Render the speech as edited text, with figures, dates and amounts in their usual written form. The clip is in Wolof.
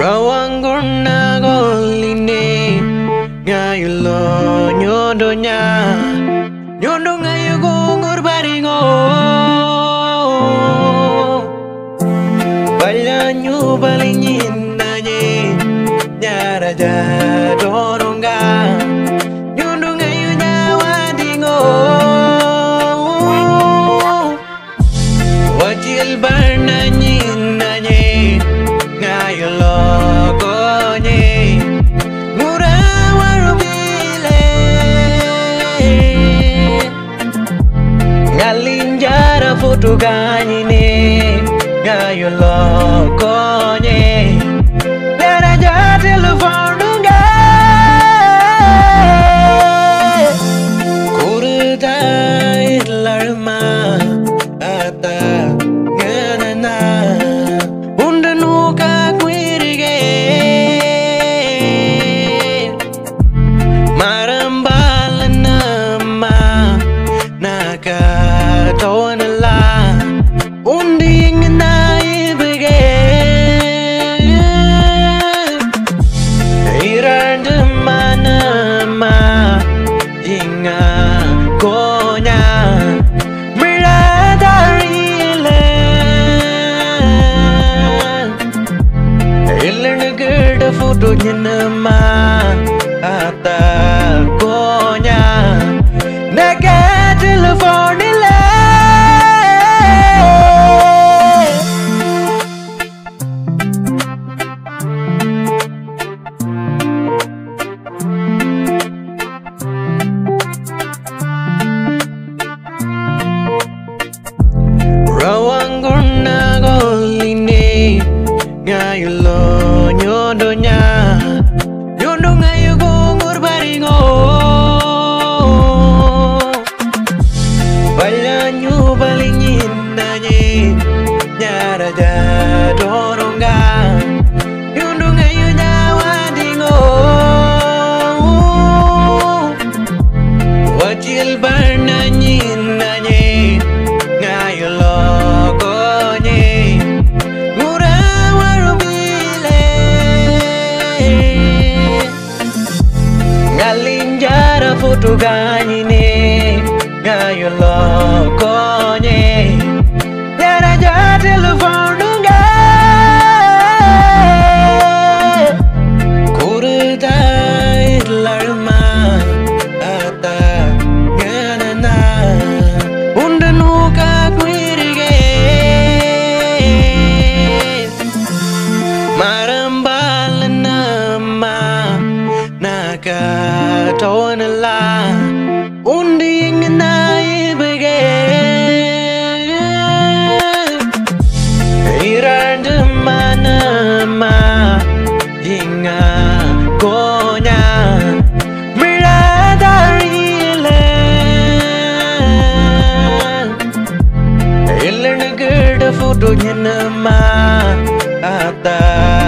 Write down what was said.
Rawangona goline ngayulo nyodonya nyondo ngayu gungur baringo balanyu balingin naye nyara jadoronga nyondo ngayu nyawadingo wajil barnanyin naye ngayulo konye murawarubile ngalinjara foto ganyine ngayulo konye daraja telefonunga kurda itlarma ata nganana undanuka kwirige marambalanama nakatonala unding naibige irandamanama jinga konya miradarile ilnagada foto nyanama ata konya naga telefonile Rawangona goline ngayulo nyodonya nyondo ngayu gungur baringo balanyu balingin naye nyara jadoronga nyondo ngayu nyawadingo wajil barnanyin naye ngayulo konye murawarubile ngalinjara foto ganyine ngayulo konye daraja telefonunga kurda itlarma ata nganana undanuka kwirige marambalanama nakatonala unding naibige irandamanama jinga konya miradarile ilnagada foto nyanama ata